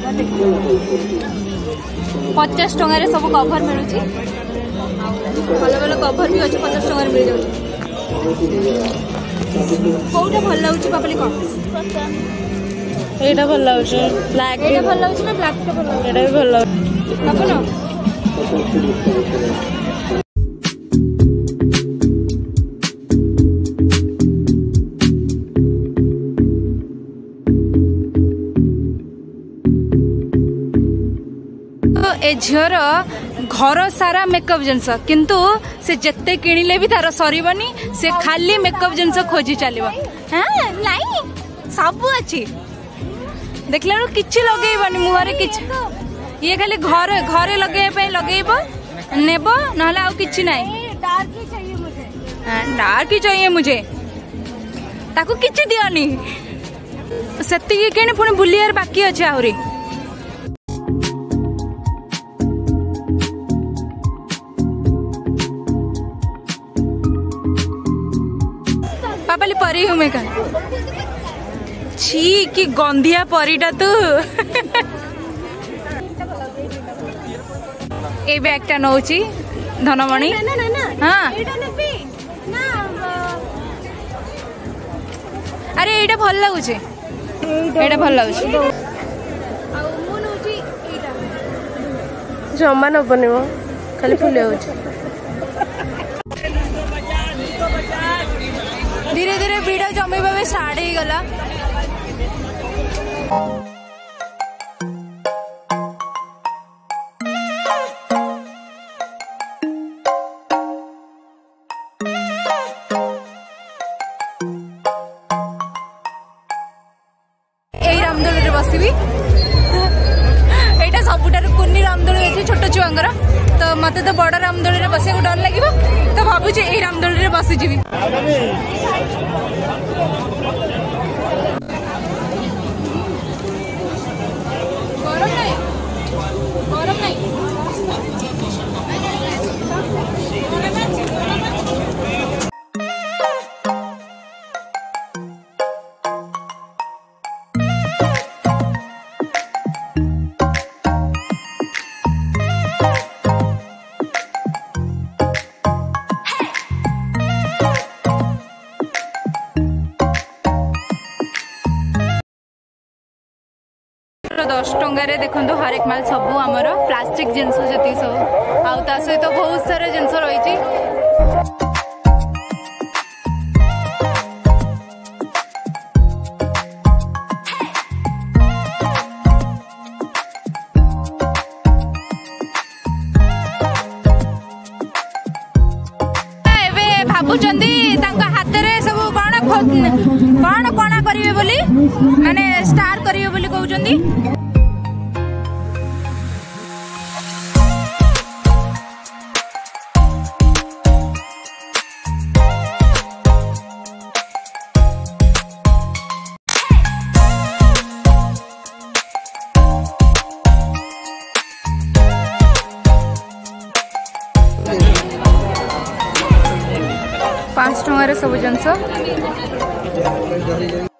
50 टंकार सब कवर मिलूँ भल भल कवर भी अच्छे 50 टंकार मिल जाऊँ कौटा भल लगुच पापली कौन एटा भल लगुच ब्लैक एटा भल लगुच ना ब्लैक टा भल लगुच एटा भी भल लगुच अपन ए झीर घर सारा मेकअप जिनस किंतु से जिते किणिले भी तार सरबनी से खाली मेकअप जिनस खोजी चलो हाँ नहीं सब अच्छी देखला किछि लगेबनी मुहरे किछि ये खाली घर घरे लगेबे लगेब नेब नहले आ किछि नहीं डार्क ही चाहिए मुझे डार्क ही चाहिए मुझे ताको किछि दियोनी सेति केने पुणी बुलियार बाकी अछि आहुरी पापाली परी हूँ मैं कहा छी कि गंधिया परीटा तू ए बैगटा नौची धनमणि हाँ अरे एटा भल लगुचे एटा भल लगुचे जमा नबनी मो खाली फुले होची धीरे धीरे वीडियो जमीबा भी स्टार्ट हो गला रामदोली रे बसबी एटा सबुठार कुन्नी रामदोली अच्छे छोट छुआंगर तो मत तो बड़ रामदोली रे बसिया डर लगे तो भावुचे यही रामदोली रे बसीजी दस टंगार देखो हरेक माल सब आमर प्लास्टिक जिनस जी सब आ सहित बहुत सारा जिनस रही भावुंट हाथ में सब कौन कणा करेंगे बोली माने स्टार करेंगे बोली कहते 5 टंकार सब जिनस